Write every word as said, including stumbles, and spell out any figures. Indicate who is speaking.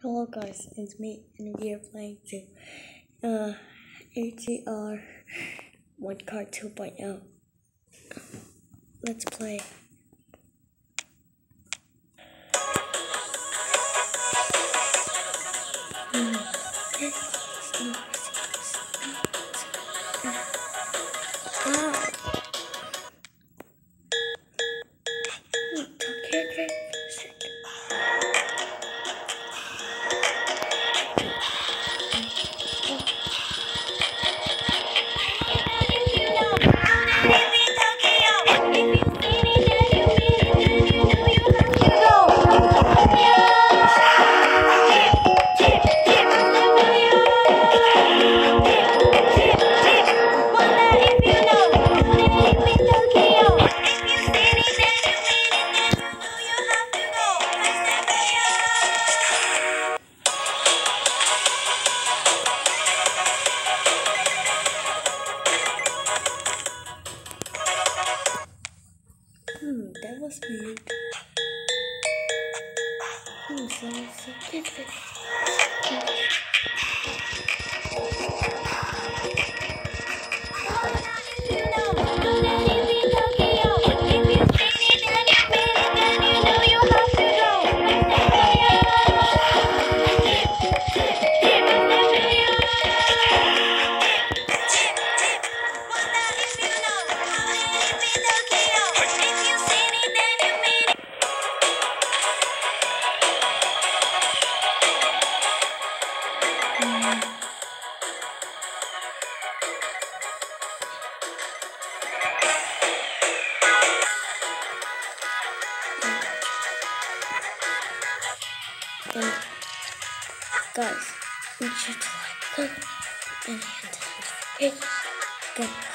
Speaker 1: Hello guys, it's me and we are playing the uh, H C R one card two point oh. Let's play. Ah. Okay, okay. Hmm, that was weird. Hmm, so, so different. And guys, make sure to like, comment, and hit the notification. Good.